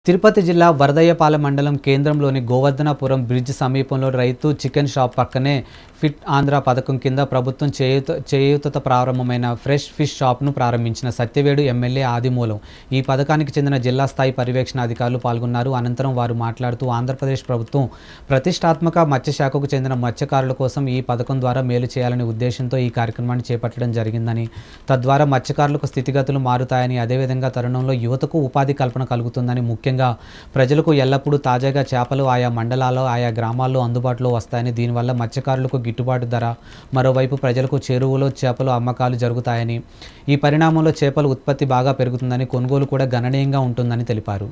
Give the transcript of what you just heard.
తిరుపతి జిల్లా వరదయ్యపాలెం మండలం కేంద్రంలోని గోవర్ధనపురం బ్రిడ్జ్ సమీపంలో రైతు చికెన్ షాప్ పక్కనే ఫిట్ ఆంధ్ర పథకం కింద ప్రభుత్వం చేయూతతో ప్రారంభమైన ఫ్రెష్ ఫిష్ షాప్ను ప్రారంభించిన సత్యవేడు ఎమ్మెల్యే ఆదిమూలం ఈ పథకానికి చెందిన జిల్లా స్థాయి పర్యవేక్షణ అధికారులు పాల్గొన్నారు. అనంతరం వారు మాట్లాడుతూ ఆంధ్రప్రదేశ్ ప్రభుత్వం ప్రతిష్టాత్మక మత్స్యశాఖకు చెందిన మత్స్యకారుల కోసం ఈ పథకం ద్వారా మేలు చేయాలనే ఉద్దేశంతో ఈ కార్యక్రమాన్ని చేపట్టడం జరిగిందని, తద్వారా మత్స్యకారులకు స్థితిగతులు మారుతాయని, అదేవిధంగా తరుణంలో యువతకు ఉపాధి కల్పన కలుగుతుందని, ముఖ్యంగా ప్రజలకు ఎల్లప్పుడూ తాజాగా చేపలు ఆయా మండలాల్లో ఆయా గ్రామాల్లో అందుబాటులో వస్తాయని, దీనివల్ల మత్స్యకారులకు గిట్టుబాటు ధర, మరోవైపు ప్రజలకు చెరువులో చేపలు అమ్మకాలు జరుగుతాయని, ఈ పరిణామంలో చేపల ఉత్పత్తి బాగా పెరుగుతుందని, కొనుగోలు కూడా గణనీయంగా ఉంటుందని తెలిపారు.